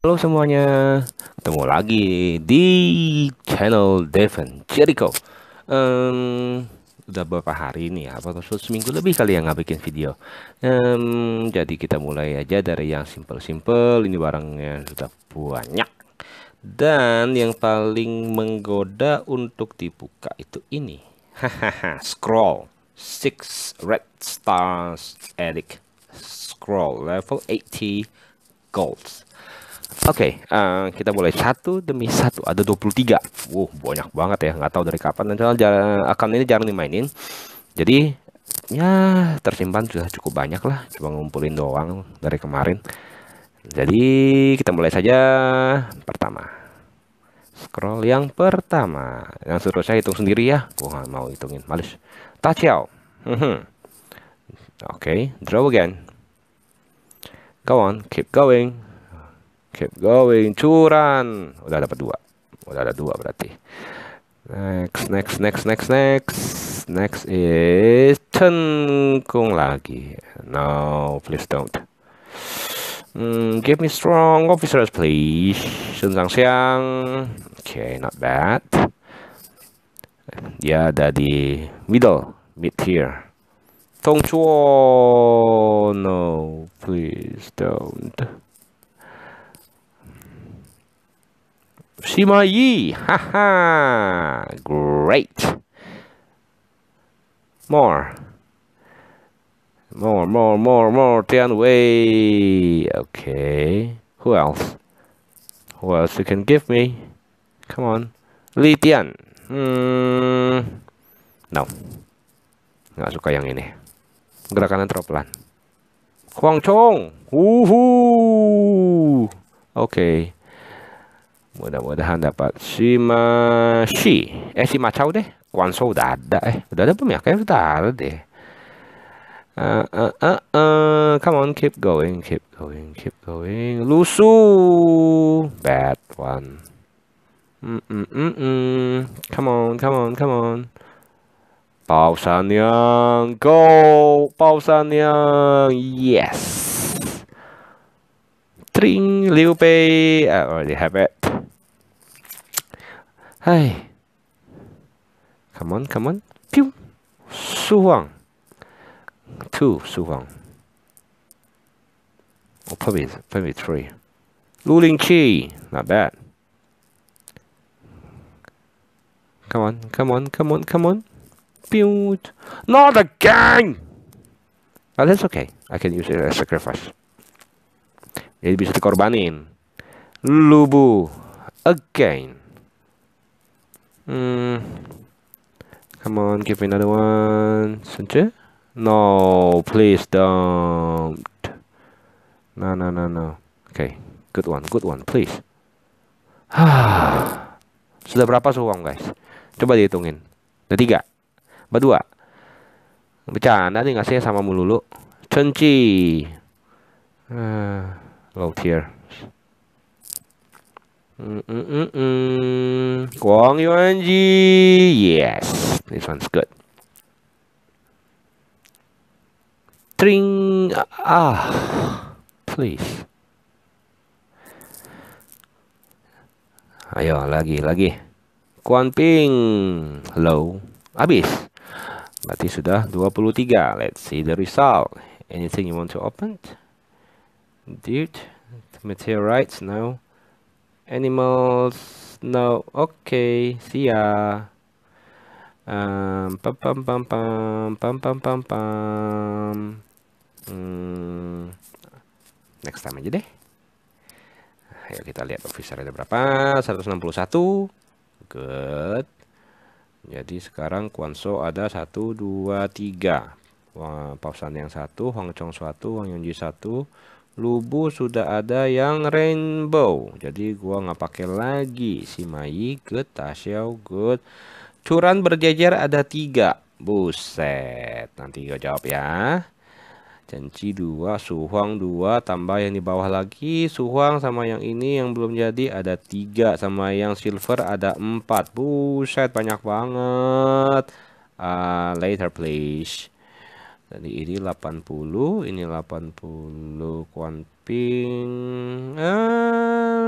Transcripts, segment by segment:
Halo semuanya, ketemu lagi di channel Devon Jericho. Udah beberapa hari ini ya, atau seminggu lebih kali ya nggak bikin video. Jadi kita mulai aja dari yang simple-simple. Ini barangnya sudah banyak. Dan yang paling menggoda untuk dibuka itu ini. Hahaha, scroll 6 red stars edit scroll level 80 gold. Oke, kita mulai satu demi satu. Ada 23. Banyak banget ya. Nggak tahu dari kapan. Dan akun ini jarang dimainin. Jadi, ya tersimpan sudah cukup banyak lah. Cuma ngumpulin doang dari kemarin. Jadi, kita mulai saja. Pertama. Scroll yang pertama. Yang suruh saya hitung sendiri ya. Gua nggak mau hitungin. Males. Tachiao. Oke, draw again. Go on, keep going. Keep going, curan. Udah dapat 2. Udah ada 2 berarti. Next is Cengkung lagi. No, please don't. Give me strong officers, please. Sun Xiang. Okay, not bad. Dia ada di mid here. Tong Chuo. No, please don't. Sima Yi, haha, great. More. Tian Wei. Okay. Who else? Who else you can give me? Come on. Li Tian. No. Nggak suka yang ini. Gerakannya terlalu pelan. Huang Chong. Okay. Mudah-mudahan dapat Sima Shi. Sima Chao deh. Guangzhou udah ada. Udah ada belum ya? Kayaknya udah ada deh. Come on, keep going. Lusu. Bad one. Come on. Bao Sanyang. Go. Bao Sanyang. Yes. Tring. Liu Bei. I already have it. Hey. Come on. Pew. Su Huang. 2 Su Huang. Or probably 3. Lu Lingqi. Not bad. Come on. Pew. Not again. Oh, that's okay. I can use it as sacrifice. Jadi bisa dikorbanin. Lubu. Again. Come on, give me another one. Sunche? No, please don't. No. Okay, good one, please. Sudah berapa suang, guys? Coba dihitungin. Udah 3. Berdua. Bercanda nih nggak sih sama Mululu? Chenchi. Low tier. Guang Yuanji. Yes, this one's good. Tring. Please. Ayo, lagi. Kuan Ping. Low. Habis. Berarti sudah 23. Let's see the result. Anything you want to open? Dude. Meteorites? No. Animals, no. Okay, see ya. Next time aja deh. Ayo kita lihat officer ada berapa. 161. Good. Jadi sekarang Guangzhou ada 1, 2, 3. Pausan yang 1, Huang Chong 1, Wang Yongji 1. Lubu sudah ada yang rainbow. Jadi gua nggak pakai lagi. Sima Yi good, Taxiao good. Curan berjejer ada 3. Buset. Nanti gua jawab ya. Cenci 2, Su Huang 2, tambah yang di bawah lagi. Su Huang sama yang ini yang belum jadi ada 3. Sama yang silver ada 4. Buset, banyak banget. Later please. Jadi ini 80, ini 80 Kuan Ping.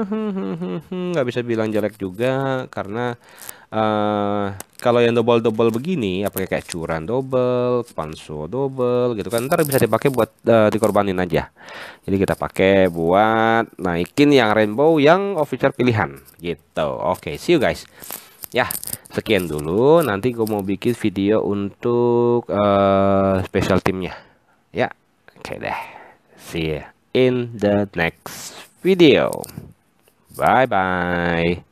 nggak bisa bilang jelek juga karena kalau yang double begini, apa kayak curan double, panso double gitu kan, ntar bisa dipakai buat dikorbanin aja. Jadi kita pakai buat naikin yang rainbow yang officer pilihan gitu. Oke, see you guys. Ya, sekian dulu. Nanti gue mau bikin video untuk special timnya. Ya, oke deh. See you in the next video. Bye bye.